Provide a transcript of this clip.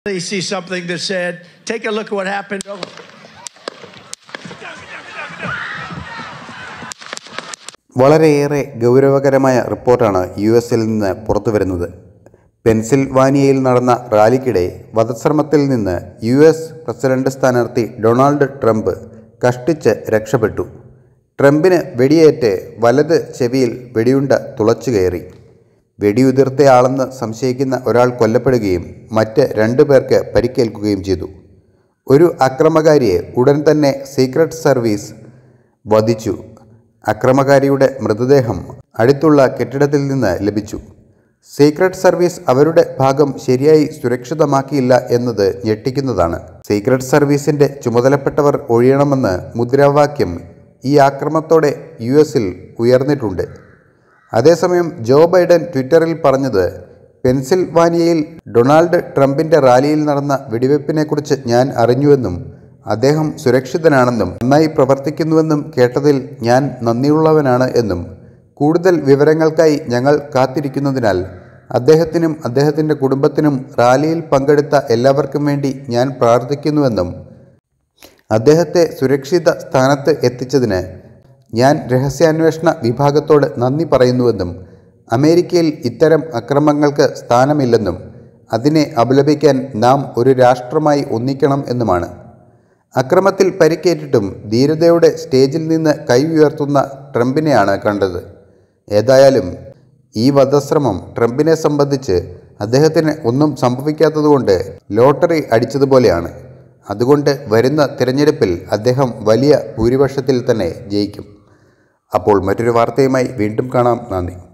See something that said, take a look at what happened. വളരെയേറെ ഗൗരവകരമായ റിപ്പോർട്ടാണ് യുഎസിൽ നിന്ന് പുറത്തുവരുന്നത്. പെൻസിൽവാനിയയിൽ നടന്ന റാലിക്കിടെ വധശ്രമത്തിൽ നിന്ന് യുഎസ് പ്രസിഡന്റ് സ്ഥാനാർത്ഥി ഡൊണാൾഡ് ട്രംപ് കഷ്ടിച്ച് രക്ഷപ്പെട്ടു. ട്രംപിന് വെടിയേറ്റ് വലത് ചെവിയിൽ വെടിയുണ്ട തുളച്ചുകയറി. വെടിയുതിർത്തയാളെന്ന് സംശയിക്കുന്ന ഒരാൾ കൊല്ലപ്പെടുകയും മറ്റ് 2 പേർക്ക് പരിക്കേൽക്കുകയും ചെയ്തു. ഒരു അക്രമകാരിയെ ഉടൻ തന്നെ സീക്രട്ട് സർവീസ് വധിച്ചു. അക്രമകാരിയുടെ മൃതദേഹം അടുത്തുള്ള കെട്ടിടത്തിൽ നിന്ന് ലഭിച്ചു. സീക്രട്ട് സർവീസ് അവരുടെ ഭാഗം ശരിയായി സുരക്ഷിതമാക്കിയില്ല എന്നത് ഞെട്ടിക്കുന്നതാണ്. സീക്രട്ട് സർവീസിൻ്റെ ചുമതലപ്പെട്ടവർ ഒഴിയണമെന്ന് മുദ്രാവാക്യം ഈ ആക്രമണത്തോടെ യുഎസിൽ ഉയർന്നിട്ടുണ്ട്. അതേസമയം ജോ ബൈഡൻ ട്വിറ്ററിൽ പറഞ്ഞത്, പെൻസിൽവാനിയയിൽ ഡൊണാൾഡ് ട്രംപിൻ്റെ റാലിയിൽ നടന്ന വെടിവെപ്പിനെക്കുറിച്ച് ഞാൻ അറിഞ്ഞുവെന്നും അദ്ദേഹം സുരക്ഷിതനാണെന്നും നന്നായി പ്രവർത്തിക്കുന്നുവെന്നും കേട്ടതിൽ ഞാൻ നന്ദിയുള്ളവനാണ് എന്നും കൂടുതൽ വിവരങ്ങൾക്കായി ഞങ്ങൾ കാത്തിരിക്കുന്നതിനാൽ അദ്ദേഹത്തിനും അദ്ദേഹത്തിൻ്റെ കുടുംബത്തിനും റാലിയിൽ പങ്കെടുത്ത എല്ലാവർക്കും വേണ്ടി ഞാൻ പ്രാർത്ഥിക്കുന്നുവെന്നും അദ്ദേഹത്തെ സുരക്ഷിത സ്ഥാനത്ത് എത്തിച്ചതിന് ഞാൻ രഹസ്യാന്വേഷണ വിഭാഗത്തോട് നന്ദി പറയുന്നുവെന്നും അമേരിക്കയിൽ ഇത്തരം അക്രമങ്ങൾക്ക് സ്ഥാനമില്ലെന്നും അതിനെ അപലപിക്കാൻ നാം ഒരു രാഷ്ട്രമായി ഒന്നിക്കണം എന്നുമാണ്. അക്രമത്തിൽ പരിക്കേറ്റിട്ടും ധീരതയോടെ സ്റ്റേജിൽ നിന്ന് കൈ ഉയർത്തുന്ന ട്രംപിനെയാണ് കണ്ടത്. ഏതായാലും ഈ വധശ്രമം ട്രംപിനെ സംബന്ധിച്ച് അദ്ദേഹത്തിന് ഒന്നും സംഭവിക്കാത്തതുകൊണ്ട് ലോട്ടറി അടിച്ചതുപോലെയാണ്. അതുകൊണ്ട് വരുന്ന തിരഞ്ഞെടുപ്പിൽ അദ്ദേഹം വലിയ ഭൂരിപക്ഷത്തിൽ തന്നെ ജയിക്കും. അപ്പോൾ മറ്റൊരു വാർത്തയുമായി വീണ്ടും കാണാം. നന്ദി.